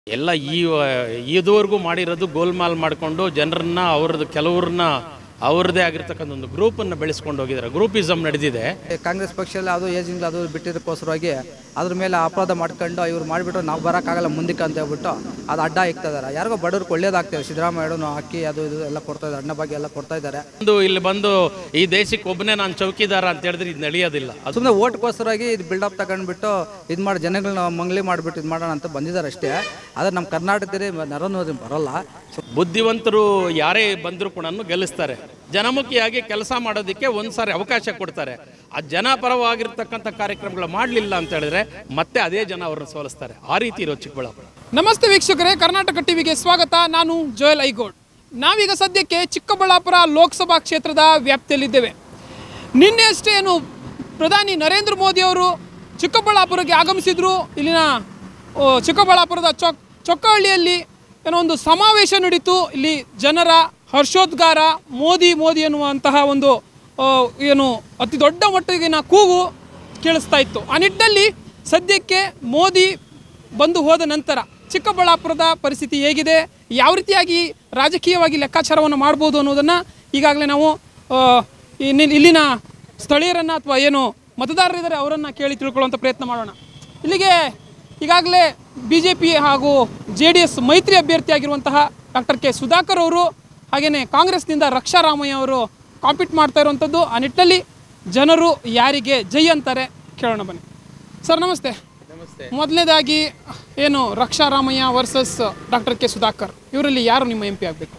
ಎಲ್ಲ ಇದುವರೆಗೂ ಮಾಡಿರೋದು ಗೋಲ್ಮಾಲ್ ಮಾಡಿಕೊಂಡು ಜನರನ್ನ ಅವ್ರದ್ದು ಕೆಲವ್ರನ್ನ ಅವ್ರದ್ದೇ ಆಗಿರ್ತಕ್ಕಂಥ ಒಂದು ಗ್ರೂಪನ್ನು ಬೆಳೆಸ್ಕೊಂಡು ಹೋಗಿದ್ದಾರೆ. ಗ್ರೂಪಿಸಮ್ ನಡೆದಿದೆ. ಕಾಂಗ್ರೆಸ್ ಪಕ್ಷದಲ್ಲಿ ಅದು ಏಜಿಂಗ್ ಅದು ಬಿಟ್ಟಿದ್ದಕ್ಕೋಸ್ಕರವಾಗಿ ಅದ್ರ ಮೇಲೆ ಅಪರಾಧ ಮಾಡ್ಕೊಂಡು ಇವ್ರು ಮಾಡಿಬಿಟ್ಟು ನಾವು ಬರೋಕ್ಕಾಗಲ್ಲ ಮುಂದಕ್ಕೆ ಅಂತ ಹೇಳ್ಬಿಟ್ಟು ಅದು ಅಡ್ಡ ಇಕ್ತಾ ಇದ್ದಾರೆ. ಯಾರಿಗೋ ಬಡವ್ರಿಗೆ ಒಳ್ಳೇದಾಗ್ತದೆ. ಸಿದ್ದರಾಮಯ್ಯನು ಅಕ್ಕಿ ಅದು ಇದು ಎಲ್ಲ ಕೊಡ್ತಾ ಇದ್ದಾರೆ, ಅಣ್ಣ ಬಗ್ಗೆ ಎಲ್ಲ ಕೊಡ್ತಾ ಇದ್ದಾರೆ. ಇಲ್ಲಿ ಬಂದು ಈ ದೇಶಕ್ಕೆ ಒಬ್ಬನೇ ನಾನು ಚೌಕಿದಾರ ಅಂತ ಹೇಳಿದ್ರೆ ಇದು ನಡೆಯೋದಿಲ್ಲ. ಸುಮ್ಮನೆ ಓಟ್ಗೋಸ್ಕರವಾಗಿ ಇದು ಬಿಲ್ಡಪ್ ತಗೊಂಡ್ಬಿಟ್ಟು ಇದು ಮಾಡಿ ಜನಗಳನ್ನ ಮಂಗ್ಲಿ ಮಾಡಿಬಿಟ್ಟು ಇದು ಮಾಡೋಣ ಅಂತ ಬಂದಿದ್ದಾರೆ ಅಷ್ಟೇ. ಆದರೆ ನಮ್ಮ ಕರ್ನಾಟಕದಲ್ಲಿ ನರೇಂದ್ರ ಮೋದಿ ಬರೋಲ್ಲ. ಬುದ್ಧಿವಂತರು ಯಾರೇ ಬಂದರೂ ಕೂಡ ಗೆಲ್ಲಿಸ್ತಾರೆ. ಜನಮುಖಿಯಾಗಿ ಕೆಲಸ ಮಾಡೋದಕ್ಕೆ ಒಂದ್ಸಾರಿ ಅವಕಾಶ ಕೊಡ್ತಾರೆ. ಆ ಜನಪರವಾಗಿರ್ತಕ್ಕಂಥ ಕಾರ್ಯಕ್ರಮಗಳು ಮಾಡಲಿಲ್ಲ ಅಂತ ಹೇಳಿದ್ರೆ ಮತ್ತೆ ಅದೇ ಜನ ಅವ್ರನ್ನ ಸೋಲಿಸ್ತಾರೆ. ಆ ರೀತಿ ಇರೋ ಚಿಕ್ಕಬಳ್ಳಾಪುರ. ನಮಸ್ತೆ ವೀಕ್ಷಕರೇ, ಕರ್ನಾಟಕ ಟಿವಿಗೆ ಸ್ವಾಗತ. ನಾನು ಜೋಯಲ್ ಐಗೋಡ್. ನಾವೀಗ ಸದ್ಯಕ್ಕೆ ಚಿಕ್ಕಬಳ್ಳಾಪುರ ಲೋಕಸಭಾ ಕ್ಷೇತ್ರದ ವ್ಯಾಪ್ತಿಯಲ್ಲಿದ್ದೇವೆ. ನಿನ್ನೆ ಅಷ್ಟೇ ಪ್ರಧಾನಿ ನರೇಂದ್ರ ಮೋದಿ ಅವರು ಚಿಕ್ಕಬಳ್ಳಾಪುರಕ್ಕೆ ಆಗಮಿಸಿದ್ರು. ಇಲ್ಲಿನ ಚಿಕ್ಕಬಳ್ಳಾಪುರದ ಚೊಕ್ಕಹಳ್ಳಿಯಲ್ಲಿ ಒಂದು ಸಮಾವೇಶ ನಡೀತು. ಇಲ್ಲಿ ಜನರ ಹರ್ಷೋದ್ಗಾರ, ಮೋದಿ ಮೋದಿ ಎನ್ನುವಂತಹ ಒಂದು ಅತಿ ದೊಡ್ಡ ಮಟ್ಟಿಗಿನ ಕೂಗು ಕೇಳಿಸ್ತಾ ಇತ್ತು. ಆ ನಿಟ್ಟಿನಲ್ಲಿ ಸದ್ಯಕ್ಕೆ ಮೋದಿ ಬಂದು ಹೋದ ನಂತರ ಚಿಕ್ಕಬಳ್ಳಾಪುರದ ಪರಿಸ್ಥಿತಿ ಹೇಗಿದೆ, ಯಾವ ರೀತಿಯಾಗಿ ರಾಜಕೀಯವಾಗಿ ಲೆಕ್ಕಾಚಾರವನ್ನು ಮಾಡ್ಬೋದು ಅನ್ನೋದನ್ನು ಈಗಾಗಲೇ ನಾವು ಇಲ್ಲಿನ ಸ್ಥಳೀಯರನ್ನು ಅಥವಾ ಮತದಾರರಿದ್ದಾರೆ ಅವರನ್ನು ಕೇಳಿ ತಿಳ್ಕೊಳ್ಳುವಂಥ ಪ್ರಯತ್ನ ಮಾಡೋಣ. ಇಲ್ಲಿಗೆ ಈಗಾಗಲೇ BJP ಹಾಗೂ JDS ಮೈತ್ರಿ ಅಭ್ಯರ್ಥಿಯಾಗಿರುವಂತಹ ಡಾಕ್ಟರ್ ಕೆ ಸುಧಾಕರ್ ಅವರು, ಹಾಗೆಯೇ ಕಾಂಗ್ರೆಸ್ನಿಂದ ರಕ್ಷಾ ರಾಮಯ್ಯ ಅವರು ಕಾಂಪೀಟ್ ಮಾಡ್ತಾ ಇರುವಂಥದ್ದು. ಆ ನಿಟ್ಟಿನಲ್ಲಿ ಜನರು ಯಾರಿಗೆ ಜೈ ಅಂತಾರೆ ಕೇಳೋಣ ಬನ್ನಿ. ಸರ್ ನಮಸ್ತೆ. ನಮಸ್ತೆ. ಮೊದಲನೇದಾಗಿ Raksha Ramaiah versus doctor K Sudhakar, ಇವರಲ್ಲಿ ಯಾರು ನಿಮ್ಮ MP ಆಗಬೇಕು?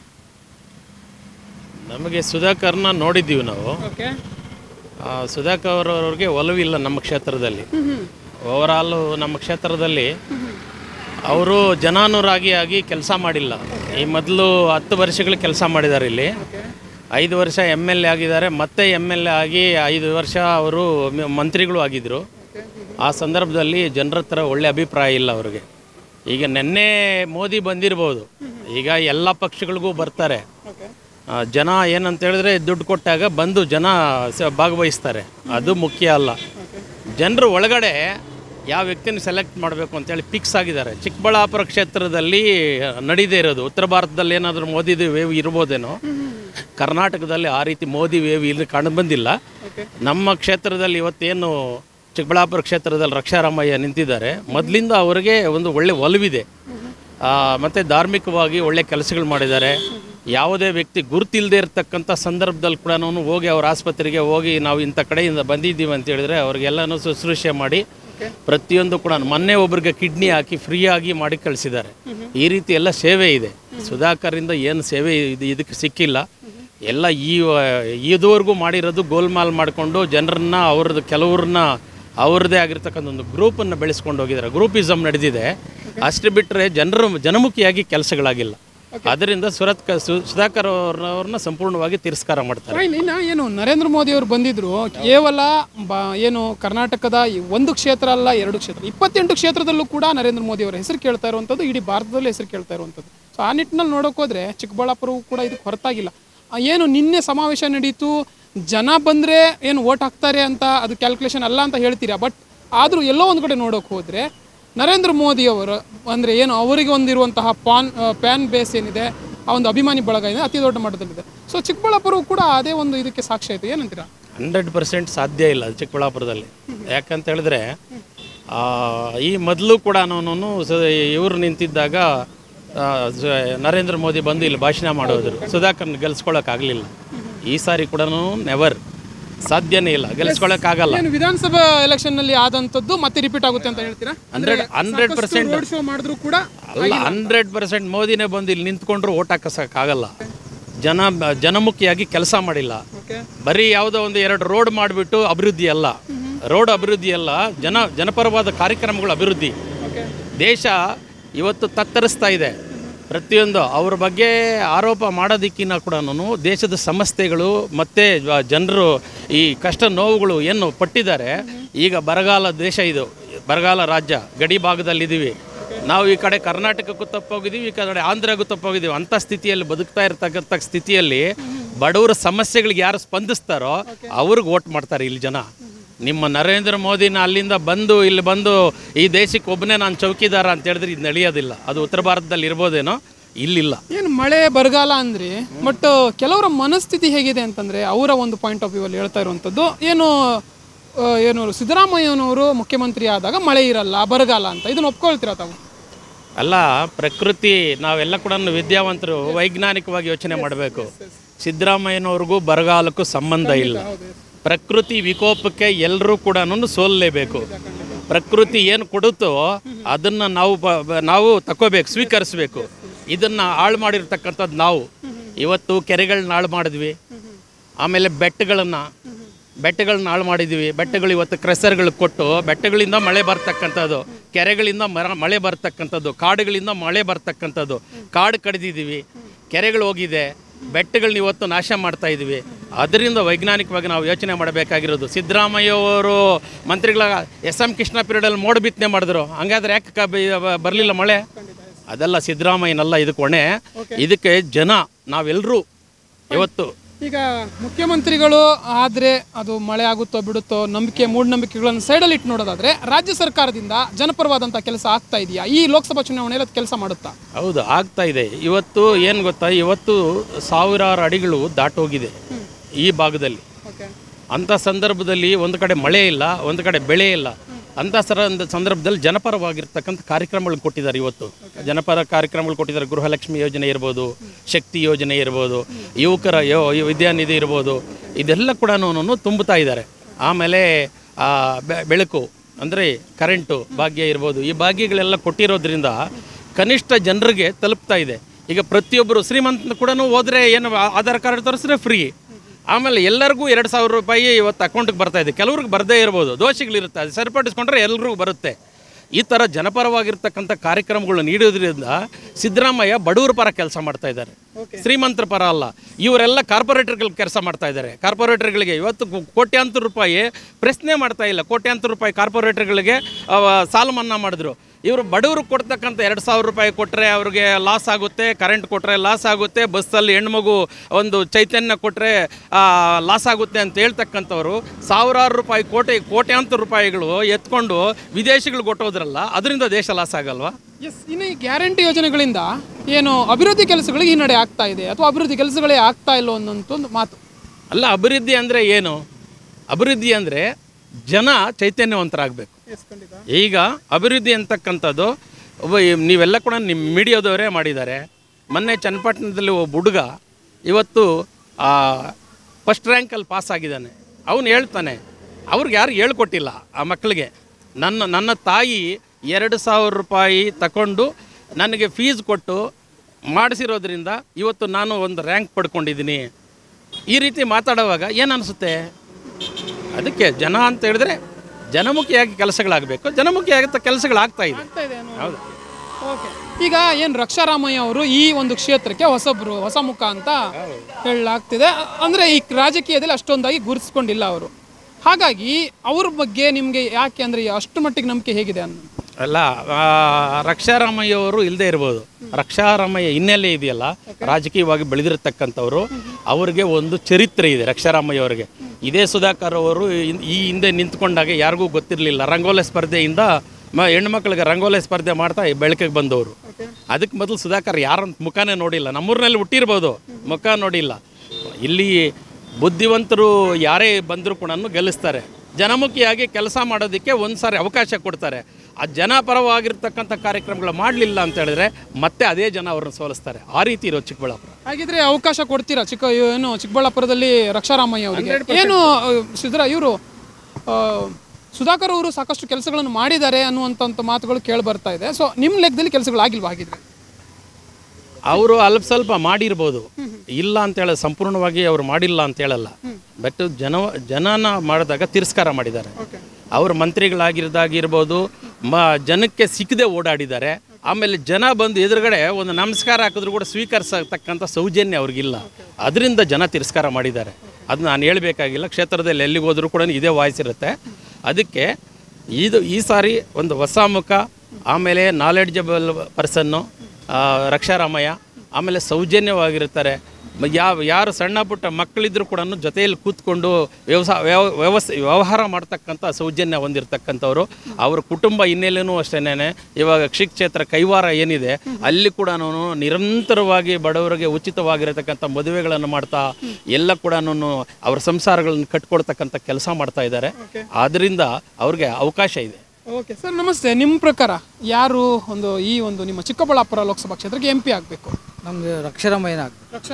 ನಮಗೆ ಸುಧಾಕರ್ನ ನೋಡಿದ್ದೀವಿ ನಾವು. ಓಕೆ. ಸುಧಾಕರ್ ಅವ್ರಿಗೆ ಒಲವಿಲ್ಲ ನಮ್ಮ ಕ್ಷೇತ್ರದಲ್ಲಿ. ಓವರಾಲು ನಮ್ಮ ಕ್ಷೇತ್ರದಲ್ಲಿ ಅವರು ಜನಾನುರಾಗಿಯಾಗಿ ಕೆಲಸ ಮಾಡಿಲ್ಲ. ಈ ಮೊದಲು 10 ವರ್ಷಗಳು ಕೆಲಸ ಮಾಡಿದ್ದಾರೆ. ಇಲ್ಲಿ 5 ವರ್ಷ MLA ಆಗಿದ್ದಾರೆ. ಮತ್ತೆ MLA ಆಗಿ 5 ವರ್ಷ ಅವರು ಮಂತ್ರಿಗಳು ಆಗಿದ್ದರು. ಆ ಸಂದರ್ಭದಲ್ಲಿ ಜನರ ಹತ್ರ ಒಳ್ಳೆ ಅಭಿಪ್ರಾಯ ಇಲ್ಲ ಅವ್ರಿಗೆ. ಈಗ ನಿನ್ನೆ ಮೋದಿ ಬಂದಿರ್ಬೋದು, ಈಗ ಎಲ್ಲ ಪಕ್ಷಗಳಿಗೂ ಬರ್ತಾರೆ. ಜನ ಏನಂತ ಹೇಳಿದ್ರೆ ದುಡ್ಡು ಕೊಟ್ಟಾಗ ಬಂದು ಜನ ಭಾಗವಹಿಸ್ತಾರೆ, ಅದು ಮುಖ್ಯ ಅಲ್ಲ. ಜನರು ಒಳಗಡೆ ಯಾವ ವ್ಯಕ್ತಿನ ಸೆಲೆಕ್ಟ್ ಮಾಡಬೇಕು ಅಂತೇಳಿ ಫಿಕ್ಸ್ ಆಗಿದ್ದಾರೆ. ಚಿಕ್ಕಬಳ್ಳಾಪುರ ಕ್ಷೇತ್ರದಲ್ಲಿ ನಡೀದೇ ಇರೋದು. ಉತ್ತರ ಭಾರತದಲ್ಲಿ ಏನಾದರೂ ಮೋದಿದು ವೇವ್ ಇರ್ಬೋದೇನೋ, ಕರ್ನಾಟಕದಲ್ಲಿ ಆ ರೀತಿ ಮೋದಿ ವೇವ್ ಇಲ್ಲಿ ಕಂಡುಬಂದಿಲ್ಲ. ನಮ್ಮ ಕ್ಷೇತ್ರದಲ್ಲಿ ಇವತ್ತೇನು ಚಿಕ್ಕಬಳ್ಳಾಪುರ ಕ್ಷೇತ್ರದಲ್ಲಿ ರಕ್ಷಾ ರಾಮಯ್ಯ ನಿಂತಿದ್ದಾರೆ, ಮೊದಲಿಂದ ಅವರಿಗೆ ಒಂದು ಒಳ್ಳೆ ಒಲವಿದೆ. ಮತ್ತು ಧಾರ್ಮಿಕವಾಗಿ ಒಳ್ಳೆ ಕೆಲಸಗಳು ಮಾಡಿದ್ದಾರೆ. ಯಾವುದೇ ವ್ಯಕ್ತಿ ಗುರುತಿಲ್ಲದೆ ಇರತಕ್ಕಂಥ ಸಂದರ್ಭದಲ್ಲಿ ಕೂಡ ಹೋಗಿ ಅವ್ರ ಆಸ್ಪತ್ರೆಗೆ ಹೋಗಿ ನಾವು ಇಂಥ ಕಡೆಯಿಂದ ಬಂದಿದ್ದೀವಿ ಅಂತ ಹೇಳಿದ್ರೆ ಅವ್ರಿಗೆಲ್ಲನೂ ಶುಶ್ರೂಷೆ ಮಾಡಿ ಪ್ರತಿಯೊಂದು ಕೂಡ ಮೊನ್ನೆ ಒಬ್ರಿಗೆ ಕಿಡ್ನಿ ಹಾಕಿ ಫ್ರೀಯಾಗಿ ಮಾಡಿ ಕಳಿಸಿದ್ದಾರೆ. ಈ ರೀತಿ ಎಲ್ಲ ಸೇವೆ ಇದೆ. ಸುಧಾಕರಿಂದ ಏನು ಸೇವೆ ಇದಕ್ಕೆ ಸಿಕ್ಕಿಲ್ಲ. ಎಲ್ಲ ಇದುವರೆಗೂ ಮಾಡಿರೋದು ಗೋಲ್ಮಾಲ್ ಮಾಡಿಕೊಂಡು ಜನರನ್ನ ಅವ್ರದ್ದು ಕೆಲವ್ರನ್ನ ಅವ್ರದ್ದೇ ಆಗಿರ್ತಕ್ಕಂಥ ಒಂದು ಗ್ರೂಪನ್ನು ಬೆಳೆಸ್ಕೊಂಡು ಹೋಗಿದ್ದಾರೆ. ಗ್ರೂಪಿಸಮ್ ನಡೆದಿದೆ. ಅಷ್ಟು ಬಿಟ್ಟರೆ ಜನಮುಖಿಯಾಗಿ ಕೆಲಸಗಳಾಗಿಲ್ಲ. ಅದರಿಂದ ಸುಧಾಕರ್ ಅವ್ರನ್ನ ಸಂಪೂರ್ಣವಾಗಿ ತಿರಸ್ಕಾರ ಮಾಡ್ತಾರೆ. ಇನ್ನು ನರೇಂದ್ರ ಮೋದಿ ಅವರು ಬಂದಿದ್ರು, ಕೇವಲ ಕರ್ನಾಟಕದ ಒಂದು ಕ್ಷೇತ್ರ ಅಲ್ಲ, 2 ಕ್ಷೇತ್ರ, 28 ಕ್ಷೇತ್ರದಲ್ಲೂ ಕೂಡ ನರೇಂದ್ರ ಮೋದಿ ಅವರ ಹೆಸರು ಕೇಳ್ತಾ ಇರುವಂಥದ್ದು, ಇಡೀ ಭಾರತದಲ್ಲಿ ಹೆಸರು ಕೇಳ್ತಾ ಇರುವಂಥದ್ದು. ಸೊ ಆ ನಿಟ್ಟಿನಲ್ಲಿ ನೋಡೋಕೋದ್ರೆ ಚಿಕ್ಕಬಳ್ಳಾಪುರವು ಕೂಡ ಇದಕ್ಕೆ ಹೊರತಾಗಿಲ್ಲ. ನಿನ್ನೆ ಸಮಾವೇಶ ನಡೀತು, ಜನ ಬಂದರೆ ಓಟ್ ಹಾಕ್ತಾರೆ ಅಂತ ಅದು ಕ್ಯಾಲ್ಕುಲೇಷನ್ ಅಲ್ಲ ಅಂತ ಹೇಳ್ತೀರಾ. ಬಟ್ ಆದರೂ ಎಲ್ಲೋ ಒಂದು ಕಡೆ ನೋಡೋಕೆ ಹೋದರೆ ನರೇಂದ್ರ ಮೋದಿ ಅವರು ಅಂದರೆ ಅವರಿಗೆ ಹೊಂದಿರುವಂತಹ ಪ್ಯಾನ್ ಬೇಸ್ ಏನಿದೆ, ಆ ಒಂದು ಅಭಿಮಾನಿ ಬಳಗ ಇದೆ, ಅತಿ ದೊಡ್ಡ ಮಟ್ಟದಲ್ಲಿದೆ. ಸೊ ಚಿಕ್ಕಬಳ್ಳಾಪುರವು ಕೂಡ ಅದೇ ಒಂದು ಇದಕ್ಕೆ ಸಾಕ್ಷಿ ಆಯಿತು. ಏನಂತೀರಾ? 100% ಸಾಧ್ಯ ಇಲ್ಲ ಚಿಕ್ಕಬಳ್ಳಾಪುರದಲ್ಲಿ. ಯಾಕಂತ ಹೇಳಿದ್ರೆ ಈ ಮೊದಲು ಕೂಡ ಇವರು ನಿಂತಿದ್ದಾಗ ನರೇಂದ್ರ ಮೋದಿ ಬಂದು ಇಲ್ಲಿ ಭಾಷಣ ಮಾಡೋದ್ರು, ಸುಧಾಕರ್ನ ಗೆಲ್ಸ್ಕೊಳ್ಳೋಕ್ಕಾಗಲಿಲ್ಲ. ಈ ಸಾರಿ ಕೂಡ ನೆವರ್, ಸಾಧ್ಯನೇ ಇಲ್ಲ, ಗೆಲ್ಸ್ಕೊಳ್ಳೋಕ್ಕಾಗಲ್ಲ. ವಿಧಾನಸಭಾ ಎಲೆಕ್ಷನ್ ನಲ್ಲಿ ಆದಂತದ್ದು ಮತ್ತೆ ರಿಪೀಟ್ ಆಗುತ್ತೆ ಅಂತ ಹೇಳ್ತೀರಾ? 100% ರೋಡ್ ಶೋ ಮಾಡಿದ್ರು ಕೂಡ ಅಲ್ಲ, 100% ಮೋದಿನೇ ಬಂದು ಇಲ್ಲಿ ನಿಂತ್ಕೊಂಡ್ರು ಓಟ್ ಹಾಕೋಕ್ಕಾಗಲ್ಲ. ಜನಮುಖಿಯಾಗಿ ಕೆಲಸ ಮಾಡಿಲ್ಲ. ಬರೀ ಯಾವುದೋ ಒಂದು 2 ರೋಡ್ ಮಾಡಿಬಿಟ್ಟು ಅಭಿವೃದ್ಧಿ ಅಲ್ಲ, ರೋಡ್ ಅಭಿವೃದ್ಧಿ ಅಲ್ಲ, ಜನಪರವಾದ ಕಾರ್ಯಕ್ರಮಗಳ ಅಭಿವೃದ್ಧಿ. ದೇಶ ಇವತ್ತು ತತ್ತರಿಸ್ತಾ ಇದೆ. ಪ್ರತಿಯೊಂದು ಅವ್ರ ಬಗ್ಗೆ ಆರೋಪ ಮಾಡೋದಕ್ಕಿಂತ ಕೂಡ ದೇಶದ ಸಮಸ್ಯೆಗಳು ಮತ್ತು ಜನರು ಈ ಕಷ್ಟ ನೋವುಗಳು ಏನು ಪಟ್ಟಿದ್ದಾರೆ. ಈಗ ಬರಗಾಲ ದೇಶ, ಇದು ಬರಗಾಲ ರಾಜ್ಯ, ಗಡಿ ಭಾಗದಲ್ಲಿದ್ದೀವಿ ನಾವು. ಈ ಕಡೆ ಕರ್ನಾಟಕಕ್ಕೂ ತಪ್ಪೋಗಿದ್ದೀವಿ, ಈ ಕಡೆ ಆಂಧ್ರಕ್ಕೂ ತಪ್ಪೋಗಿದ್ದೀವಿ. ಅಂಥ ಸ್ಥಿತಿಯಲ್ಲಿ ಬದುಕ್ತಾ ಇರ್ತಕ್ಕಂಥ ಸ್ಥಿತಿಯಲ್ಲಿ ಬಡವರ ಸಮಸ್ಯೆಗಳಿಗೆ ಯಾರು ಸ್ಪಂದಿಸ್ತಾರೋ ಅವ್ರಿಗೆ ವೋಟ್ ಮಾಡ್ತಾರೆ ಇಲ್ಲಿ ಜನ. ನಿಮ್ಮ ನರೇಂದ್ರ ಮೋದಿನ ಅಲ್ಲಿಂದ ಬಂದು ಇಲ್ಲಿ ಬಂದು ಈ ದೇಶಕ್ಕೆ ಒಬ್ಬನೇ ನಾನು ಚೌಕಿದಾರ ಅಂತ ಹೇಳಿದ್ರೆ ಇದು ನಡೆಯೋದಿಲ್ಲ. ಅದು ಉತ್ತರ ಭಾರತದಲ್ಲಿ ಇರ್ಬೋದೇನೋ, ಇಲ್ಲಿಲ್ಲ. ಏನು ಮಳೆ ಬರಗಾಲ ಅಂದ್ರಿ, ಬಟ್ ಕೆಲವರ ಮನಸ್ಥಿತಿ ಹೇಗಿದೆ ಅಂತಂದರೆ ಅವರ ಒಂದು ಪಾಯಿಂಟ್ ಆಫ್ ವ್ಯೂ ಅಲ್ಲಿ ಹೇಳ್ತಾ ಇರುವಂಥದ್ದು ಏನು ಸಿದ್ದರಾಮಯ್ಯನವರು ಮುಖ್ಯಮಂತ್ರಿ ಆದಾಗ ಮಳೆ ಇರಲ್ಲ, ಬರಗಾಲ ಅಂತ. ಇದನ್ನು ಒಪ್ಕೊಳ್ತೀರಾ ತಾವು? ಅಲ್ಲ, ಪ್ರಕೃತಿ ನಾವೆಲ್ಲ ಕೂಡ ವಿದ್ಯಾವಂತರು ವೈಜ್ಞಾನಿಕವಾಗಿ ಯೋಚನೆ ಮಾಡಬೇಕು. ಸಿದ್ದರಾಮಯ್ಯನವ್ರಿಗೂ ಬರಗಾಲಕ್ಕೂ ಸಂಬಂಧ ಇಲ್ಲ. ಪ್ರಕೃತಿ ವಿಕೋಪಕ್ಕೆ ಎಲ್ಲರೂ ಕೂಡ ಸೋಲಲೇಬೇಕು. ಪ್ರಕೃತಿ ಏನು ಕೊಡುತ್ತೋ ಅದನ್ನು ನಾವು ತಗೋಬೇಕು, ಸ್ವೀಕರಿಸಬೇಕು. ಇದನ್ನು ಹಾಳು ಮಾಡಿರ್ತಕ್ಕಂಥದ್ದು ನಾವು. ಇವತ್ತು ಕೆರೆಗಳನ್ನ ಹಾಳು ಮಾಡಿದ್ವಿ, ಆಮೇಲೆ ಬೆಟ್ಟಗಳನ್ನ ಹಾಳು ಮಾಡಿದ್ವಿ. ಬೆಟ್ಟಗಳು ಇವತ್ತು ಕ್ರೆಸರ್ಗಳು ಕೊಟ್ಟು ಬೆಟ್ಟಗಳಿಂದ ಮಳೆ ಬರ್ತಕ್ಕಂಥದ್ದು, ಕೆರೆಗಳಿಂದ ಮಳೆ ಬರ್ತಕ್ಕಂಥದ್ದು, ಕಾಡುಗಳಿಂದ ಮಳೆ ಬರ್ತಕ್ಕಂಥದ್ದು. ಕಾಡು ಕಡಿದಿದ್ದೀವಿ, ಕೆರೆಗಳು ಹೋಗಿದೆ, ಬೆಟ್ಟಗಳನ್ನ ಇವತ್ತು ನಾಶ ಮಾಡ್ತಾ ಇದ್ದೀವಿ. ಅದರಿಂದ ವೈಜ್ಞಾನಿಕವಾಗಿ ನಾವು ಯೋಚನೆ ಮಾಡಬೇಕಾಗಿರೋದು. ಸಿದ್ದರಾಮಯ್ಯ ಅವರು ಮಂತ್ರಿಗಳ ಎಸ್ ಎಂ ಕೃಷ್ಣ ಪೀರಿಯಡಲ್ಲಿ ಮೋಡ ಬಿತ್ತನೆ ಮಾಡಿದ್ರು, ಹಂಗಾದ್ರೆ ಯಾಕೆ ಬರಲಿಲ್ಲ ಮಳೆ? ಅದೆಲ್ಲ ಸಿದ್ದರಾಮಯ್ಯನಲ್ಲ ಇದಕ್ಕೆ ಹೊಣೆ. ಇದಕ್ಕೆ ಜನ ನಾವೆಲ್ಲರೂ ಇವತ್ತು ಈಗ ಮುಖ್ಯಮಂತ್ರಿಗಳು ಆದರೆ ಅದು ಮಳೆ ಆಗುತ್ತೋ ಬಿಡುತ್ತೋ ನಂಬಿಕೆ ಮೂಢನಂಬಿಕೆಗಳನ್ನು ಸೈಡಲ್ಲಿ ಇಟ್ಟು ನೋಡೋದಾದ್ರೆ ರಾಜ್ಯ ಸರ್ಕಾರದಿಂದ ಜನಪರವಾದಂಥ ಕೆಲಸ ಆಗ್ತಾ ಇದೆಯಾ? ಈ ಲೋಕಸಭಾ ಚುನಾವಣೆಯಲ್ಲಿ ಅದು ಕೆಲಸ ಮಾಡುತ್ತಾ? ಹೌದು, ಆಗ್ತಾ ಇದೆ. ಇವತ್ತು ಏನು ಗೊತ್ತಾ, ಇವತ್ತು ಸಾವಿರಾರು ಅಡಿಗಳು ದಾಟೋಗಿದೆ ಈ ಭಾಗದಲ್ಲಿ. ಅಂಥ ಸಂದರ್ಭದಲ್ಲಿ ಒಂದು ಕಡೆ ಮಳೆ ಇಲ್ಲ, ಒಂದು ಕಡೆ ಬೆಳೆ ಇಲ್ಲ. ಅಂಥ ಸಂದರ್ಭದಲ್ಲಿ ಜನಪರವಾಗಿರ್ತಕ್ಕಂಥ ಕಾರ್ಯಕ್ರಮಗಳು ಕೊಟ್ಟಿದ್ದಾರೆ. ಇವತ್ತು ಜನಪರ ಕಾರ್ಯಕ್ರಮಗಳು ಕೊಟ್ಟಿದ್ದಾರೆ. ಗೃಹಲಕ್ಷ್ಮಿ ಯೋಜನೆ ಇರ್ಬೋದು, ಶಕ್ತಿ ಯೋಜನೆ ಇರ್ಬೋದು, ಯುವಕರ ವಿದ್ಯಾನಿಧಿ ಇರ್ಬೋದು, ಇದೆಲ್ಲ ಕೂಡ ತುಂಬುತ್ತಾ ಇದ್ದಾರೆ. ಆಮೇಲೆ ಬೆಳಕು ಅಂದರೆ ಕರೆಂಟು ಭಾಗ್ಯ ಇರ್ಬೋದು, ಈ ಭಾಗ್ಯಗಳೆಲ್ಲ ಕೊಟ್ಟಿರೋದ್ರಿಂದ ಕನಿಷ್ಠ ಜನರಿಗೆ ತಲುಪ್ತಾ ಇದೆ. ಈಗ ಪ್ರತಿಯೊಬ್ಬರು ಶ್ರೀಮಂತ ಕೂಡ ಹೋದರೆ ಏನು ಆಧಾರ್ ಕಾರ್ಡ್ ತೋರಿಸಿದ್ರೆ ಫ್ರೀ. ಆಮೇಲೆ ಎಲ್ಲರಿಗೂ 2,000 ರೂಪಾಯಿ ಇವತ್ತು ಅಕೌಂಟಿಗೆ ಬರ್ತಾಯಿದೆ. ಕೆಲವ್ರಿಗೆ ಬರದೇ ಇರ್ಬೋದು, ದೋಷಗಳಿರುತ್ತೆ, ಅದು ಸರಿಪಡಿಸ್ಕೊಂಡ್ರೆ ಎಲ್ರಿಗೂ ಬರುತ್ತೆ. ಈ ಥರ ಜನಪರವಾಗಿರ್ತಕ್ಕಂಥ ಕಾರ್ಯಕ್ರಮಗಳು ನೀಡೋದ್ರಿಂದ ಸಿದ್ದರಾಮಯ್ಯ ಬಡವರ ಪರ ಕೆಲಸ ಮಾಡ್ತಾ ಇದ್ದಾರೆ, ಶ್ರೀಮಂತರ ಪರ ಅಲ್ಲ. ಇವರೆಲ್ಲ ಕಾರ್ಪೊರೇಟರ್ಗಳಿಗೆ ಕೆಲಸ ಮಾಡ್ತಾ ಇದ್ದಾರೆ. ಕಾರ್ಪೊರೇಟರ್ಗಳಿಗೆ ಇವತ್ತು ಕೋಟ್ಯಾಂತರ ರೂಪಾಯಿ ಪ್ರಶ್ನೆ ಮಾಡ್ತಾ ಇಲ್ಲ. ಕೋಟ್ಯಾಂತರ ರೂಪಾಯಿ ಕಾರ್ಪೊರೇಟರ್ಗಳಿಗೆ ಸಾಲ ಮನ್ನಾ ಮಾಡಿದ್ರು. ಇವರು ಬಡವ್ರಿಗೆ ಕೊಡ್ತಕ್ಕಂಥ 2,000 ರೂಪಾಯಿ ಕೊಟ್ಟರೆ ಅವ್ರಿಗೆ ಲಾಸ್ ಆಗುತ್ತೆ, ಕರೆಂಟ್ ಕೊಟ್ಟರೆ ಲಾಸ್ ಆಗುತ್ತೆ, ಬಸ್ಸಲ್ಲಿ ಹೆಣ್ಮಗು ಒಂದು ಚೈತನ್ಯ ಕೊಟ್ಟರೆ ಲಾಸ್ ಆಗುತ್ತೆ ಅಂತ ಹೇಳ್ತಕ್ಕಂಥವ್ರು ಸಾವಿರಾರು ರೂಪಾಯಿ ಕೋಟ್ಯಾಂತರ ರೂಪಾಯಿಗಳು ಎತ್ಕೊಂಡು ವಿದೇಶಿಗಳಿಗೆ ಕೊಟ್ಟೋದ್ರಲ್ಲ, ಅದರಿಂದ ದೇಶ ಲಾಸ್ ಆಗಲ್ವಾ? ಇನ್ನು ಈ ಗ್ಯಾರಂಟಿ ಯೋಜನೆಗಳಿಂದ ಏನು ಅಭಿವೃದ್ಧಿ ಕೆಲಸಗಳಿಗೆ ಹಿನ್ನಡೆ ಆಗ್ತಾ ಇದೆ ಅಥವಾ ಅಭಿವೃದ್ಧಿ ಕೆಲಸಗಳೇ ಆಗ್ತಾ ಇಲ್ಲ ಅನ್ನೋಂಥದ್ದು ಮಾತು ಅಲ್ಲ. ಅಭಿವೃದ್ಧಿ ಅಂದರೆ ಏನು? ಅಭಿವೃದ್ಧಿ ಅಂದರೆ ಜನ ಚೈತನ್ಯವಂತರಾಗಬೇಕು. ಈಗ ಅಭಿವೃದ್ಧಿ ಅಂತಕ್ಕಂಥದ್ದು ನೀವೆಲ್ಲ ಕೂಡ ನಿಮ್ಮ ಮೀಡಿಯಾದವರೇ ಮಾಡಿದ್ದಾರೆ. ಮೊನ್ನೆ ಚನ್ನಪಟ್ಟಣದಲ್ಲಿ ಒಬ್ಬ ಹುಡುಗ ಇವತ್ತು ಫಸ್ಟ್ ರ್ಯಾಂಕಲ್ಲಿ ಪಾಸ್ ಆಗಿದ್ದಾನೆ. ಅವನು ಹೇಳ್ತಾನೆ, ಅವ್ರಿಗೆ ಯಾರು ಹೇಳ್ಕೊಟ್ಟಿಲ್ಲ ಆ ಮಕ್ಕಳಿಗೆ. ನನ್ನ ತಾಯಿ 2,000 ರೂಪಾಯಿ ತಗೊಂಡು ನನಗೆ ಫೀಸ್ ಕೊಟ್ಟು ಮಾಡಿಸಿರೋದ್ರಿಂದ ಇವತ್ತು ನಾನು ಒಂದು ರ್ಯಾಂಕ್ ಪಡ್ಕೊಂಡಿದ್ದೀನಿ. ಈ ರೀತಿ ಮಾತಾಡುವಾಗ ಏನು ಅನಿಸುತ್ತೆ? ಅದಕ್ಕೆ ಜನ ಅಂತ ಹೇಳಿದ್ರೆ ಜನಮುಖಿಯಾಗಿ ಕೆಲಸಗಳಾಗಬೇಕು. ಜನಮುಖಿಯಾಗಿ ಕೆಲಸಗಳಾಗ್ತಾ ಇದೆ. ಹೌದು. ಓಕೆ. ಈಗ ಏನು ರಕ್ಷಾರಾಮಯ್ಯ ಅವರು ಈ ಒಂದು ಕ್ಷೇತ್ರಕ್ಕೆ ಹೊಸ ಮುಖ ಅಂತ ಹೇಳಲಾಗ್ತಿದೆ. ಅಂದರೆ ಈ ರಾಜಕೀಯದಲ್ಲಿ ಅಷ್ಟೊಂದಾಗಿ ಗುರುತಿಸ್ಕೊಂಡಿಲ್ಲ ಅವರು. ಹಾಗಾಗಿ ಅವ್ರ ಬಗ್ಗೆ ನಿಮಗೆ ಯಾಕೆ ಅಂದರೆ ಅಷ್ಟು ಮಟ್ಟಿಗೆ ನಂಬಿಕೆ ಹೇಗಿದೆ ಅನ್ನೋ? ಅಲ್ಲ, ರಕ್ಷಾರಾಮಯ್ಯ ಅವರು ಇಲ್ಲದೆ ಇರ್ಬೋದು. ರಕ್ಷಾರಾಮಯ್ಯ ಹಿನ್ನೆಲೆ ಇದೆಯಲ್ಲ, ರಾಜಕೀಯವಾಗಿ ಬೆಳೆದಿರತಕ್ಕಂಥವ್ರು, ಅವ್ರಿಗೆ ಒಂದು ಚರಿತ್ರೆ ಇದೆ ರಕ್ಷಾರಾಮಯ್ಯ ಅವರಿಗೆ. ಇದೇ ಸುಧಾಕರ್ ಅವರು ಈ ಹಿಂದೆ ನಿಂತ್ಕೊಂಡಾಗ ಯಾರಿಗೂ ಗೊತ್ತಿರಲಿಲ್ಲ. ರಂಗೋಲಿ ಸ್ಪರ್ಧೆಯಿಂದ ಹೆಣ್ಮಕ್ಳಿಗೆ ರಂಗೋಲಿ ಸ್ಪರ್ಧೆ ಮಾಡ್ತಾ ಬೆಳಕಿಗೆ ಬಂದವರು. ಅದಕ್ಕೆ ಮೊದಲು ಸುಧಾಕರ್ ಯಾರಂತ ಮುಖನೇ ನೋಡಿಲ್ಲ. ನಮ್ಮೂರಿನಲ್ಲಿ ಹುಟ್ಟಿರ್ಬೋದು, ಮುಖ ನೋಡಿಲ್ಲ. ಇಲ್ಲಿ ಬುದ್ಧಿವಂತರು ಯಾರೇ ಬಂದರೂ ಕೂಡ ಗೆಲ್ಲಿಸ್ತಾರೆ. ಜನಮುಖಿಯಾಗಿ ಕೆಲಸ ಮಾಡೋದಕ್ಕೆ ಒಂದು ಸಾರಿ ಅವಕಾಶ ಕೊಡ್ತಾರೆ. ಆ ಜನಪರವಾಗಿರ್ತಕ್ಕಂಥ ಕಾರ್ಯಕ್ರಮಗಳು ಮಾಡಲಿಲ್ಲ ಅಂತ ಹೇಳಿದ್ರೆ ಮತ್ತೆ ಅದೇ ಜನ ಅವ್ರನ್ನ ಸೋಲಿಸ್ತಾರೆ. ಆ ರೀತಿ ಇರೋ ಚಿಕ್ಕಬಳ್ಳಾಪುರ. ಹಾಗಿದ್ರೆ ಅವಕಾಶ ಕೊಡ್ತೀರಾ ಚಿಕ್ಕಬಳ್ಳಾಪುರದಲ್ಲಿ ರಕ್ಷಾರಾಮಯ್ಯ ಅವರಿಗೆ? ಏನು ಇವರು ಸುಧಾಕರ್ ಅವರು ಸಾಕಷ್ಟು ಕೆಲಸಗಳನ್ನು ಮಾಡಿದ್ದಾರೆ ಅನ್ನುವಂಥ ಮಾತುಗಳು ಕೇಳಿ ಬರ್ತಾ ಇದೆ. ಸೊ ನಿಮ್ಮ ಲೆಕ್ಕದಲ್ಲಿ ಕೆಲಸಗಳಾಗಿಲ್ವಾ? ಹಾಗಿದ್ರೆ ಅವರು ಅಲ್ಪ ಸ್ವಲ್ಪ ಮಾಡಿರ್ಬೋದು, ಇಲ್ಲ ಅಂತ ಹೇಳೋದು ಸಂಪೂರ್ಣವಾಗಿ ಅವರು ಮಾಡಿಲ್ಲ ಅಂತ ಹೇಳಲ್ಲ. ಬಟ್ ಜನನ ಮಾಡಿದಾಗ ತಿರಸ್ಕಾರ ಮಾಡಿದ್ದಾರೆ. ಅವರು ಮಂತ್ರಿಗಳಾಗಿರ್ದಾಗಿರ್ಬೋದು, ಜನಕ್ಕೆ ಸಿಕ್ಕದೆ ಓಡಾಡಿದ್ದಾರೆ. ಆಮೇಲೆ ಜನ ಬಂದು ಎದುರುಗಡೆ ಒಂದು ನಮಸ್ಕಾರ ಹಾಕಿದ್ರು ಕೂಡ ಸ್ವೀಕರಿಸತಕ್ಕಂಥ ಸೌಜನ್ಯ ಅವ್ರಿಗಿಲ್ಲ. ಅದರಿಂದ ಜನ ತಿರಸ್ಕಾರ ಮಾಡಿದ್ದಾರೆ. ಅದು ನಾನು ಹೇಳಬೇಕಾಗಿಲ್ಲ. ಕ್ಷೇತ್ರದಲ್ಲಿ ಎಲ್ಲಿಗೆ ಹೋದರೂ ಕೂಡ ಇದೇ ವಾಯ್ಸ್ ಇರುತ್ತೆ. ಅದಕ್ಕೆ ಈ ಸಾರಿ ಒಂದು ಹೊಸ ಮುಖ, ಆಮೇಲೆ ನಾಲೆಡ್ಜಬಲ್ ಪರ್ಸನ್ನು ರಕ್ಷಾರಾಮಯ್ಯ, ಆಮೇಲೆ ಸೌಜನ್ಯವಾಗಿರ್ತಾರೆ. ಯಾರು ಸಣ್ಣ ಪುಟ್ಟ ಮಕ್ಕಳಿದ್ರು ಕೂಡ ಜೊತೆಯಲ್ಲಿ ಕೂತ್ಕೊಂಡು ವ್ಯವಹಾರ ಮಾಡ್ತಕ್ಕಂಥ ಸೌಜನ್ಯ ಹೊಂದಿರತಕ್ಕಂಥವ್ರು. ಅವ್ರ ಕುಟುಂಬ ಹಿನ್ನೆಲೆಯೂ ಅಷ್ಟೇನೆ. ಇವಾಗ ಕ್ಷೇತ್ರ ಕೈವಾರ ಏನಿದೆ ಅಲ್ಲಿ ಕೂಡ ನಿರಂತರವಾಗಿ ಬಡವರಿಗೆ ಉಚಿತವಾಗಿರತಕ್ಕಂಥ ಮದುವೆಗಳನ್ನು ಮಾಡ್ತಾ ಎಲ್ಲ ಕೂಡ ಅವ್ರ ಸಂಸಾರಗಳನ್ನು ಕಟ್ಕೊಡ್ತಕ್ಕಂಥ ಕೆಲಸ ಮಾಡ್ತಾ ಇದ್ದಾರೆ. ಆದ್ದರಿಂದ ಅವ್ರಿಗೆ ಅವಕಾಶ ಇದೆ. ಓಕೆ ಸರ್, ನಮಸ್ತೆ. ನಿಮ್ಮ ಪ್ರಕಾರ ಯಾರು ಈ ನಿಮ್ಮ ಚಿಕ್ಕಬಳ್ಳಾಪುರ ಲೋಕಸಭಾ ಕ್ಷೇತ್ರಕ್ಕೆ MP ಆಗಬೇಕು? ನಮಗೆ ರಕ್ಷಾರಾಮಯ್ಯನ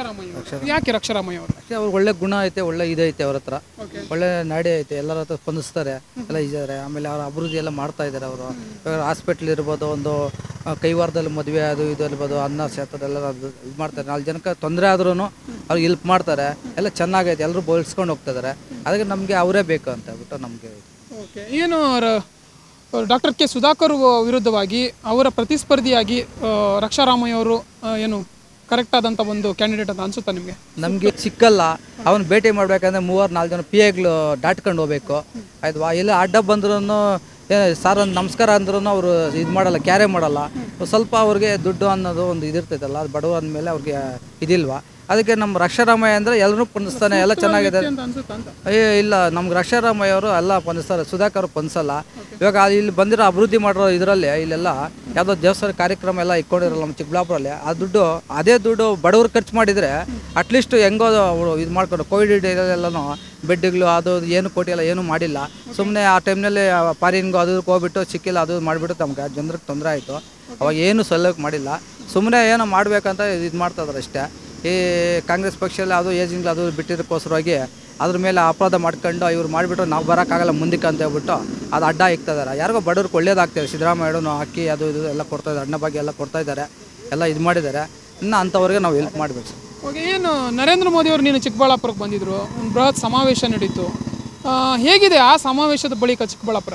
ಯಾಕೆ ರಕ್ಷಾರಾಮಯ್ಯ ಅವರು? ಅವ್ರು ಒಳ್ಳೆ ಗುಣ ಐತೆ, ಒಳ್ಳೆ ಇದೈತೆ, ಅವ್ರ ಹತ್ರ ಒಳ್ಳೆ ನಾಡಿ ಐತೆ, ಎಲ್ಲರ ಹತ್ರ ಸ್ಪಂದಿಸ್ತಾರೆ, ಎಲ್ಲ ಇದ್ದಾರೆ. ಆಮೇಲೆ ಅವ್ರ ಅಭಿವೃದ್ಧಿ ಎಲ್ಲ ಮಾಡ್ತಾ ಇದ್ದಾರೆ. ಅವರು ಇವಾಗ ಹಾಸ್ಪಿಟ್ಲ್ ಇರ್ಬೋದು, ಒಂದು ಕೈವಾರದಲ್ಲಿ ಮದುವೆ ಅದು ಇದು ಇರ್ಬೋದು, ಅನ್ನ ಕ್ಷೇತ್ರದೆಲ್ಲ ಇದು ಮಾಡ್ತಾರೆ. 4 ಜನಕ್ಕೆ ತೊಂದರೆ ಆದ್ರೂ ಅವ್ರಿಗೆ ಹೆಲ್ಪ್ ಮಾಡ್ತಾರೆ. ಎಲ್ಲ ಚೆನ್ನಾಗೈತೆ, ಎಲ್ಲರೂ ಬೋಲ್ಸ್ಕೊಂಡು ಹೋಗ್ತಾ ಇದ್ದಾರೆ. ಅದಕ್ಕೆ ನಮಗೆ ಅವರೇ ಬೇಕು ಅಂತ ಹೇಳ್ಬಿಟ್ಟು ನಮಗೆ. ಓಕೆ, ಏನು ಡಾಕ್ಟರ್ ಕೆ ಸುಧಾಕರ್ ವಿರುದ್ಧವಾಗಿ ಅವರ ಪ್ರತಿಸ್ಪರ್ಧಿಯಾಗಿ ರಕ್ಷಾರಾಮಯ್ಯ ಅವರು ಏನು ಕರೆಕ್ಟ್ ಆದಂಥ ಒಂದು ಕ್ಯಾಂಡಿಡೇಟ್ ಅಂತ ಅನ್ಸುತ್ತಾ ನಿಮಗೆ? ನಮಗೆ ಸಿಕ್ಕಲ್ಲ. ಅವನು ಭೇಟಿ ಮಾಡ್ಬೇಕಂದ್ರೆ 3-4 ಜನ PAಗಳು ದಾಟ್ಕೊಂಡು ಹೋಗ್ಬೇಕು. ಆಯ್ತು, ಎಲ್ಲ ಅಡ್ಡ ಬಂದ್ರೂ ಸರ್ ಒಂದು ನಮಸ್ಕಾರ ಅಂದ್ರೂ ಅವರು ಇದು ಮಾಡಲ್ಲ, ಕ್ಯಾರೆ ಮಾಡಲ್ಲ. ಸ್ವಲ್ಪ ಅವ್ರಿಗೆ ದುಡ್ಡು ಅನ್ನೋದು ಒಂದು ಇದಿರ್ತೈತಲ್ಲ, ಅದು ಬಡವ ಅಂದಮೇಲೆ ಅವ್ರಿಗೆ ಇದಿಲ್ವಾ. ಅದಕ್ಕೆ ನಮ್ಮ ರಕ್ಷಾರಾಮಯ್ಯ ಅಂದರೆ ಎಲ್ಲರೂ ಪೊಂದಿಸ್ತಾನೆ, ಎಲ್ಲ ಚೆನ್ನಾಗಿದೆ. ಇಲ್ಲ, ನಮ್ಗೆ ರಕ್ಷಾರಾಮಯ್ಯ ಅವರು ಎಲ್ಲ ಪೊಂದಿಸ್ತಾರೆ, ಸುಧಾಕರ್ ಪೊಂದಿಸಲ್ಲ. ಇವಾಗ ಇಲ್ಲಿ ಬಂದಿರೋ ಅಭಿವೃದ್ಧಿ ಮಾಡಿರೋ ಇದರಲ್ಲಿ ಇಲ್ಲೆಲ್ಲ ಯಾವುದೋ ದೇವಸ್ಥಾನ ಕಾರ್ಯಕ್ರಮ ಎಲ್ಲ ಇಟ್ಕೊಂಡಿರಲ್ಲ ನಮ್ಮ ಚಿಕ್ಕಬಳ್ಳಾಪುರಲ್ಲಿ. ಅದೇ ದುಡ್ಡು ಬಡವ್ರು ಖರ್ಚು ಮಾಡಿದರೆ ಅಟ್ಲೀಸ್ಟ್ ಹೆಂಗೋ ಇದು ಮಾಡ್ಕೊಂಡು ಕೋವಿಡ್ ಎಲ್ಲನೂ ಬೆಡ್ಗಳು ಅದು ಏನು ಕೊಟ್ಟಿಲ್ಲ, ಏನೂ ಮಾಡಿಲ್ಲ. ಸುಮ್ಮನೆ ಆ ಟೈಮ್ನಲ್ಲಿ ಫಾರಿನ್ಗೂ ಅದು ಹೋಗ್ಬಿಟ್ಟು ಸಿಕ್ಕಿಲ್ಲ, ಅದು ಮಾಡಿಬಿಟ್ಟು ನಮ್ಗೆ ಜನರಿಗೆ ತೊಂದರೆ ಆಯಿತು. ಅವಾಗ ಏನು ಸಲ್ಲಕ್ಕೆ ಮಾಡಿಲ್ಲ, ಸುಮ್ಮನೆ ಏನೋ ಮಾಡಬೇಕಂತ ಇದು ಮಾಡ್ತಾಯಿದ್ದಾರೆ ಅಷ್ಟೇ. ಈ ಕಾಂಗ್ರೆಸ್ ಪಕ್ಷದಲ್ಲಿ ಅದು ಏಜಿಂಗ್ಲು ಅದು ಬಿಟ್ಟಿದ್ದಕ್ಕೋಸ್ಕರವಾಗಿ ಅದ್ರ ಮೇಲೆ ಅಪರಾಧ ಮಾಡ್ಕೊಂಡು ಇವ್ರು ಮಾಡಿಬಿಟ್ಟು ನಾವು ಬರೋಕ್ಕಾಗಲ್ಲ ಮುಂದಕ್ಕೆ ಅಂತ ಹೇಳ್ಬಿಟ್ಟು ಅದು ಅಡ್ಡ ಇಕ್ತಿದ್ದಾರೆ. ಯಾರಿಗೋ ಬಡವ್ರಿಗೆ ಒಳ್ಳೇದಾಗ್ತದೆ. ಸಿದ್ದರಾಮಯ್ಯನೂ ಅಕ್ಕಿ ಅದು ಇದು ಎಲ್ಲ ಕೊಡ್ತಾಯಿದ್ದಾರೆ, ಅಣ್ಣ ಬಗ್ಗೆ ಎಲ್ಲ ಕೊಡ್ತಾಯಿದ್ದಾರೆ, ಎಲ್ಲ ಇದು ಮಾಡಿದ್ದಾರೆ. ಇನ್ನು ಅಂಥವ್ರಿಗೆ ನಾವು ಹೆಲ್ಪ್ ಮಾಡಬೇಕು. ಓಕೆ, ಏನು ನರೇಂದ್ರ ಮೋದಿ ಅವರು ನೀನು ಚಿಕ್ಕಬಳ್ಳಾಪುರಕ್ಕೆ ಬಂದಿದ್ದರು, ಒಂದು ಬೃಹತ್ ಸಮಾವೇಶ ನಡೀತು. ಹೇಗಿದೆ ಆ ಸಮಾವೇಶದ ಬಳಿಕ ಚಿಕ್ಕಬಳ್ಳಾಪುರ?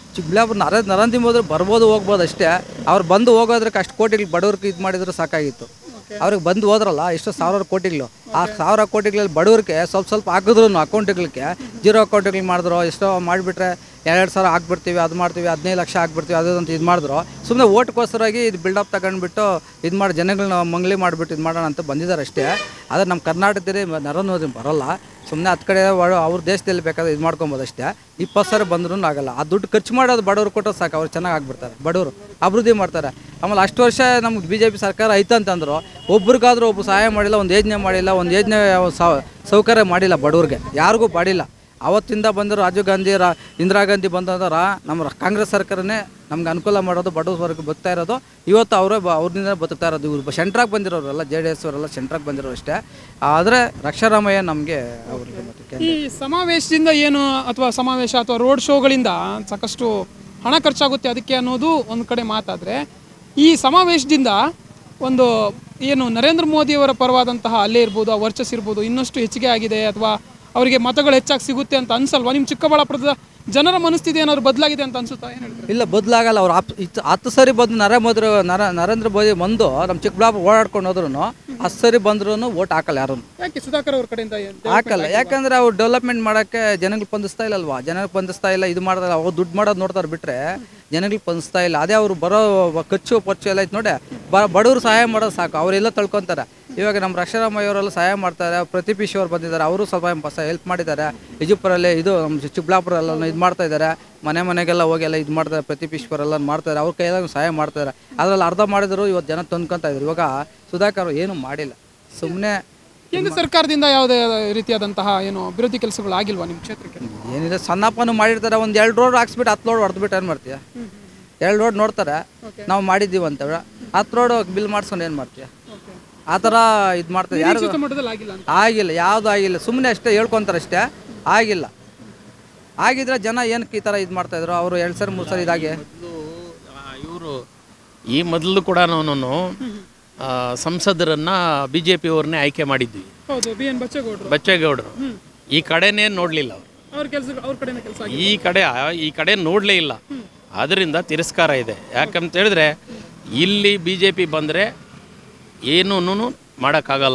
ನರೇಂದ್ರ ಮೋದಿ ಬರ್ಬೋದು ಹೋಗ್ಬೋದು ಅಷ್ಟೇ. ಅವ್ರು ಬಂದು ಹೋಗೋದ್ರಕ್ಕೆ ಅಷ್ಟು ಕೋಟಿಗಳು ಬಡವ್ರಿಗೆ ಇದು ಮಾಡಿದ್ರು ಸಾಕಾಗಿತ್ತು. ಅವ್ರಿಗೆ ಬಂದು ಹೋದ್ರಲ್ಲ ಎಷ್ಟು 1000 ಕೋಟಿಗಳು, ಆ 1000 ಕೋಟಿಗಳಲ್ಲಿ ಬಡವ್ರಿಗೆ ಸ್ವಲ್ಪ ಹಾಕಿದ್ರು ಅಕೌಂಟ್ಗಳಿಗೆ 0 ಅಕೌಂಟ್ಗಳು ಮಾಡಿದ್ರು. ಎಷ್ಟೋ ಮಾಡಿಬಿಟ್ರೆ 2,000 ಹಾಕ್ಬಿಡ್ತೀವಿ, ಅದು ಮಾಡ್ತೀವಿ, 15 ಲಕ್ಷ ಹಾಕ್ಬಿಡ್ತೀವಿ, ಅದು ಅಂತ ಇದು ಮಾಡಿದ್ರು. ಸುಮ್ಮನೆ ಓಟ್ಗೋಸ್ಕರಾಗಿ ಇದು ಬಿಲ್ಡಪ್ ತಗೊಂಡ್ಬಿಟ್ಟು ಇದು ಮಾಡಿ ಜನಗಳನ್ನ ಮಂಗ್ಲಿ ಮಾಡಿಬಿಟ್ಟು ಇದು ಮಾಡೋಣ ಅಂತ ಬಂದಿದ್ದಾರೆ ಅಷ್ಟೇ. ಆದರೆ ನಮ್ಮ ಕರ್ನಾಟಕದಲ್ಲಿ ನರೇಂದ್ರ ಮೋದಿ ಬರೋಲ್ಲ. ಸುಮ್ಮನೆ ಹತ್ತು ಕಡೆ ಅವ್ರ ದೇಶದಲ್ಲಿ ಬೇಕಾದ್ರೆ ಇದು ಮಾಡ್ಕೊಬೋದು ಅಷ್ಟೇ. 20 ಸಾವಿರ ಬಂದ್ರೂ ಆಗಲ್ಲ. ಆ ದುಡ್ಡು ಖರ್ಚು ಮಾಡೋದು ಬಡವ್ರು ಕೊಟ್ಟರೆ ಸಾಕು, ಅವ್ರು ಚೆನ್ನಾಗಿ ಆಗ್ಬಿಡ್ತಾರೆ, ಬಡವರು ಅಭಿವೃದ್ಧಿ ಮಾಡ್ತಾರೆ. ಆಮೇಲೆ ಅಷ್ಟು ವರ್ಷ ನಮ್ಗೆ BJP ಸರ್ಕಾರ ಐತಂತಂದ್ರು ಒಬ್ರಿಗಾದ್ರೂ ಒಬ್ಬರು ಸಹಾಯ ಮಾಡಿಲ್ಲ, ಒಂದು ಯೋಜನೆ ಮಾಡಿಲ್ಲ, ಒಂದು ಯೋಜನೆ ಸೌಕರ್ಯ ಮಾಡಿಲ್ಲ ಬಡವ್ರಿಗೆ, ಯಾರಿಗೂ ಮಾಡಿಲ್ಲ. ಅವತ್ತಿಂದ ಬಂದರು ರಾಜೀವ್ ಗಾಂಧಿ ಇಂದಿರಾ ಗಾಂಧಿ ಬಂದಂದ್ರೆ ನಮ್ಮ ಕಾಂಗ್ರೆಸ್ ಸರ್ಕಾರನೇ ನಮ್ಗೆ ಅನುಕೂಲ ಮಾಡೋದು, ಬಡವ್ರಿಗೆ ಬದುಕ್ತಾ ಇರೋದು. ಇವತ್ತು ಅವ್ರಿಂದ ಬದುಕ್ತಾ ಇರೋದು. ಇವ್ರು ಸೆಂಟ್ರಾಗಿ ಬಂದಿರೋರೆಲ್ಲ JDS ಅವರೆಲ್ಲ ಸೆಂಟ್ರಾಗಿ ಬಂದಿರೋ ಅಷ್ಟೇ. ಆದರೆ ರಕ್ಷಾರಾಮಯ್ಯ ನಮಗೆ ಅವ್ರಿಗೆ ಮತ್ತೆ ಈ ಸಮಾವೇಶದಿಂದ ಏನು ಅಥವಾ ಸಮಾವೇಶ ಅಥವಾ ರೋಡ್ ಶೋಗಳಿಂದ ಸಾಕಷ್ಟು ಹಣ ಖರ್ಚಾಗುತ್ತೆ ಅದಕ್ಕೆ ಅನ್ನೋದು ಒಂದು ಕಡೆ ಮಾತಾದರೆ, ಈ ಸಮಾವೇಶದಿಂದ ಒಂದು ಏನು ನರೇಂದ್ರ ಮೋದಿಯವರ ಪರವಾದಂತಹ ಅಲ್ಲೇ ಇರ್ಬೋದು, ಆ ವರ್ಚಸ್ ಇರ್ಬೋದು, ಇನ್ನಷ್ಟು ಹೆಚ್ಚಿಗೆ ಆಗಿದೆ ಅಥವಾ ಅವರಿಗೆ ಮತಗಳು ಹೆಚ್ಚಾಗಿ ಸಿಗುತ್ತೆ ಅಂತ ಅನ್ಸಲ್ವಾ? ನಿಮ್ಮ ಚಿಕ್ಕಬಳ್ಳಾಪುರದ ಜನರ ಮನಸ್ಥಿತಿ ಏನಾದ್ರು ಬದಲಾಗಿದೆ ಅಂತ ಅನ್ಸುತ್ತಾ? ಏನು ಹೇಳ್ತಾರೆ? ಇಲ್ಲ, ಬದಲಾಗಲ್ಲ. ಅವ್ರು 10 ಸರಿ ಬಂದು ನರೇಂದ್ರ ಮೋದಿ ಬಂದು ನಮ್ಮ ಚಿಕ್ಕಬಳ್ಳಾಪುರ ಓಡಾಡ್ಕೊಂಡು ಹೋದ್ರು 10 ಸರಿ ಬಂದ್ರೂ ಓಟ್ ಹಾಕಲ್ಲ ಯಾರು. ಯಾಕೆ ಸುಧಾಕರ್ ಅವ್ರ ಕಡೆಯಿಂದ ಹಾಕಲ್ಲ? ಯಾಕಂದ್ರೆ ಅವ್ರು ಡೆವಲಪ್ಮೆಂಟ್ ಮಾಡೋಕ್ಕೆ ಜನಗಳು ಸ್ಪಂದಿಸ್ತಾ ಇಲ್ಲಲ್ವಾ. ಜನರಿಗೆ ಸ್ಪಂದಿಸ್ತಾ ಇಲ್ಲ, ಇದು ಮಾಡೋದಲ್ಲ. ಅವ್ರು ದುಡ್ಡು ಮಾಡೋದು ನೋಡ್ತಾರೆ ಬಿಟ್ಟರೆ ಜನಗಳಿಗೆ ಸ್ಪಂದಿಸ್ತಾ ಇಲ್ಲ. ಅದೇ ಅವರು ಬರೋ ಖರ್ಚು ಎಲ್ಲ ಐತೆ ನೋಡಿ, ಬಡವರು ಸಹಾಯ ಮಾಡೋದು ಸಾಕು, ಅವರೆಲ್ಲ ತಳ್ಕೊತಾರೆ. ಇವಾಗ ನಮ್ಮ ರಕ್ಷಾರಾಮಯ್ಯ ಅವರೆಲ್ಲ ಸಹಾಯ ಮಾಡ್ತಾರೆ. ಪ್ರತಿಪೀಶ್ ಅವರು ಬಂದಿದ್ದಾರೆ, ಅವರು ಸ್ವಲ್ಪ ಹೆಲ್ಪ್ ಮಾಡಿದ್ದಾರೆ. ವಿಜಯಪುರಲ್ಲಿ ಇದು ನಮ್ಮ ಚಿಕ್ಕಬಳ್ಳಾಪುರ ಎಲ್ಲ ಇದು ಮಾಡ್ತಾ ಇದ್ದಾರೆ. ಮನೆಗೆಲ್ಲ ಹೋಗಿ ಎಲ್ಲ ಇದು ಮಾಡ್ತಾರೆ. ಪ್ರತಿಪೀಶ್ವರೆಲ್ಲ ಮಾಡ್ತಾರೆ, ಅವ್ರ ಕೈಯಾಗ ಸಹಾಯ ಮಾಡ್ತಾರೆ. ಅದರಲ್ಲಿ ಅರ್ಧ ಮಾಡಿದ್ರು ಇವತ್ತು ಜನ ತಂದ್ಕೊತಾ ಇದ್ರು. ಇವಾಗ ಸುಧಾಕರ್ ಏನೂ ಮಾಡಿಲ್ಲ, ಸುಮ್ಮನೆ. ಕೇಂದ್ರ ಸರ್ಕಾರದಿಂದ ಯಾವುದೇ ರೀತಿಯಾದಂತಹ ಏನು ಅಭಿವೃದ್ಧಿ ಕೆಲಸಗಳು ಆಗಿಲ್ವಾ ನಿಮ್ಮ ಕ್ಷೇತ್ರಕ್ಕೆ? ಏನಿದೆ, ಸಣ್ಣಪ್ಪನೂ ಮಾಡಿರ್ತಾರೆ. ಒಂದು 2 ರೋಡ್ ಹಾಕ್ಸ್ಬಿಟ್ಟು 10 ರೋಡ್ ಹೊಡೆದ್ಬಿಟ್ಟು ಏನು ಮಾಡ್ತೀಯ? 2 ರೋಡ್ ನೋಡ್ತಾರೆ ನಾವು ಮಾಡಿದ್ದೀವಿ ಅಂತ, 10 ರೋಡ್ ಬಿಲ್ ಮಾಡಿಸ್ಕೊಂಡು ಏನು ಮಾಡ್ತೀಯ? ಆ ಥರ ಇದು ಮಾಡ್ತಾರೆ. ಯಾರು ಆಗಿಲ್ಲ, ಯಾವುದು ಆಗಿಲ್ಲ, ಸುಮ್ಮನೆ ಅಷ್ಟೇ ಹೇಳ್ಕೊತಾರೆ ಅಷ್ಟೇ, ಆಗಿಲ್ಲ. ಆಗಿದ್ರೆ ಜನ ಏನಕ್ಕೆ ಈ ಥರ ಇದು ಮಾಡ್ತಾಯಿದ್ರು? ಅವರು 2 ಸರಿ 3 ಸರಿ ಇದಾಗಿ ಇವರು ಈ ಮೊದಲು ಕೂಡ ನಾನು ಸಂಸದರನ್ನು BJP ಅವ್ರನ್ನೇ ಆಯ್ಕೆ ಮಾಡಿದ್ವಿ. ಬಚ್ಚೇಗೌಡರು ಈ ಕಡೆನೇ ನೋಡಲಿಲ್ಲ ಅವರು. ಈ ಕಡೆ ನೋಡಲೇ ಇಲ್ಲ. ಆದ್ದರಿಂದ ತಿರಸ್ಕಾರ ಇದೆ. ಯಾಕಂತ ಹೇಳಿದ್ರೆ ಇಲ್ಲಿ BJP ಬಂದರೆ ಏನೂ ಮಾಡೋಕ್ಕಾಗಲ್ಲ.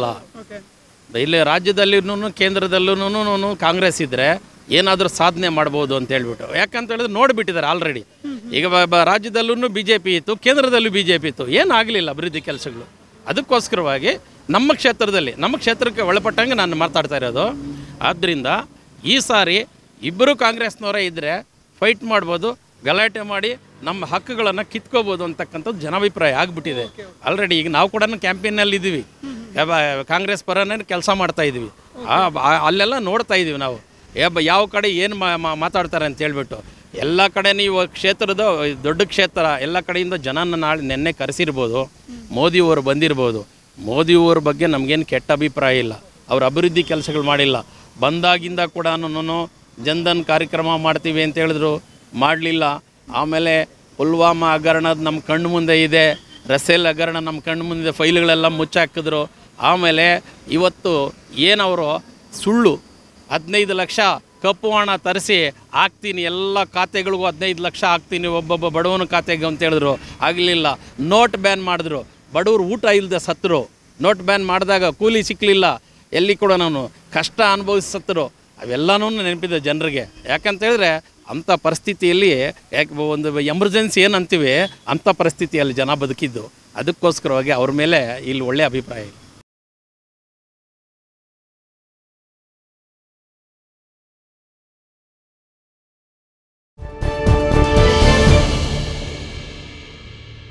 ಇಲ್ಲಿ ರಾಜ್ಯದಲ್ಲಿನೂ ಕೇಂದ್ರದಲ್ಲೂ ಕಾಂಗ್ರೆಸ್ ಇದ್ದರೆ ಏನಾದರೂ ಸಾಧನೆ ಮಾಡ್ಬೋದು ಅಂತ ಹೇಳ್ಬಿಟ್ಟು. ಯಾಕಂತ ಹೇಳಿದ್ರೆ ನೋಡಿಬಿಟ್ಟಿದ್ದಾರೆ ಆಲ್ರೆಡಿ. ಈಗ ರಾಜ್ಯದಲ್ಲೂ BJP ಇತ್ತು, ಕೇಂದ್ರದಲ್ಲೂ BJP ಇತ್ತು, ಏನಾಗಲಿಲ್ಲ ಅಭಿವೃದ್ಧಿ ಕೆಲಸಗಳು. ಅದಕ್ಕೋಸ್ಕರವಾಗಿ ನಮ್ಮ ಕ್ಷೇತ್ರಕ್ಕೆ ಒಳಪಟ್ಟಂಗೆ ನಾನು ಮಾತಾಡ್ತಾ ಇರೋದು. ಆದ್ದರಿಂದ ಈ ಸಾರಿ ಇಬ್ಬರು ಕಾಂಗ್ರೆಸ್ನವರೇ ಇದ್ದರೆ ಫೈಟ್ ಮಾಡ್ಬೋದು, ಗಲಾಟೆ ಮಾಡಿ ನಮ್ಮ ಹಕ್ಕುಗಳನ್ನು ಕಿತ್ಕೋಬೋದು ಅಂತಕ್ಕಂಥದ್ದು ಜನಾಭಿಪ್ರಾಯ ಆಗಿಬಿಟ್ಟಿದೆ ಆಲ್ರೆಡಿ. ಈಗ ನಾವು ಕೂಡ ಕ್ಯಾಂಪೇನಲ್ಲಿ ಇದ್ದೀವಿ, ಕಾಂಗ್ರೆಸ್ ಪರನೇ ಕೆಲಸ ಮಾಡ್ತಾ ಇದ್ದೀವಿ. ಅಲ್ಲೆಲ್ಲ ನೋಡ್ತಾ ಇದ್ದೀವಿ ನಾವು ಯಾವ ಕಡೆ ಏನು ಮಾತಾಡ್ತಾರೆ ಅಂತ ಹೇಳ್ಬಿಟ್ಟು. ಎಲ್ಲ ಕಡೆ ನೀವು ಕ್ಷೇತ್ರದ ದೊಡ್ಡ ಕ್ಷೇತ್ರ, ಎಲ್ಲ ಕಡೆಯಿಂದ ಜನನ ನೆನ್ನೆ ಕರೆಸಿರ್ಬೋದು, ಮೋದಿಯವರು ಬಂದಿರ್ಬೋದು. ಮೋದಿಯವ್ರ ಬಗ್ಗೆ ನಮಗೇನು ಕೆಟ್ಟ ಅಭಿಪ್ರಾಯ ಇಲ್ಲ, ಅವ್ರ ಅಭಿವೃದ್ಧಿ ಕೆಲಸಗಳು ಮಾಡಿಲ್ಲ. ಬಂದಾಗಿಂದ ಕೂಡ ಜನ್ಧನ್ ಕಾರ್ಯಕ್ರಮ ಮಾಡ್ತೀವಿ ಅಂತ ಹೇಳಿದ್ರು, ಮಾಡಲಿಲ್ಲ. ಆಮೇಲೆ ಪುಲ್ವಾಮಾ ಹಗರಣದ ನಮ್ಮ ಕಣ್ಣು ಮುಂದೆ ಇದೆ, ರಸೇಲ್ ಹಗರಣ ನಮ್ಮ ಕಣ್ಣು ಮುಂದೆ ಫೈಲ್ಗಳೆಲ್ಲ ಮುಚ್ಚಾಕಿದ್ರು. ಆಮೇಲೆ ಇವತ್ತು ಏನವರು ಸುಳ್ಳು 15 ಲಕ್ಷ ಕಪ್ಪು ಹಣ ತರಿಸಿ ಹಾಕ್ತೀನಿ, ಎಲ್ಲ ಖಾತೆಗಳಿಗೂ 15 ಲಕ್ಷ ಹಾಕ್ತೀನಿ ಒಬ್ಬೊಬ್ಬ ಬಡವನ ಖಾತೆಗೆ ಅಂತ ಹೇಳಿದ್ರು, ಆಗಲಿಲ್ಲ. ನೋಟ್ ಬ್ಯಾನ್ ಮಾಡಿದ್ರು, ಬಡವರು ಊಟ ಇಲ್ಲದೆ ಸತ್ತರು. ನೋಟ್ ಬ್ಯಾನ್ ಮಾಡಿದಾಗ ಕೂಲಿ ಸಿಕ್ಕಲಿಲ್ಲ, ಎಲ್ಲಿ ಕೂಡ ನಾನು ಕಷ್ಟ ಅನುಭವಿಸಿ ಸತ್ತರು. ಅವೆಲ್ಲನೂ ನೆನಪಿದೆ ಜನರಿಗೆ. ಯಾಕಂತೇಳಿದ್ರೆ ಅಂಥ ಪರಿಸ್ಥಿತಿಯಲ್ಲಿ ಒಂದು ಎಮರ್ಜೆನ್ಸಿ ಏನಂತೀವಿ ಅಂಥ ಪರಿಸ್ಥಿತಿಯಲ್ಲಿ ಜನ ಬದುಕಿದ್ದು. ಅದಕ್ಕೋಸ್ಕರವಾಗಿ ಅವ್ರ ಮೇಲೆ ಇಲ್ಲಿ ಒಳ್ಳೆಯ ಅಭಿಪ್ರಾಯ ಇಲ್ಲ.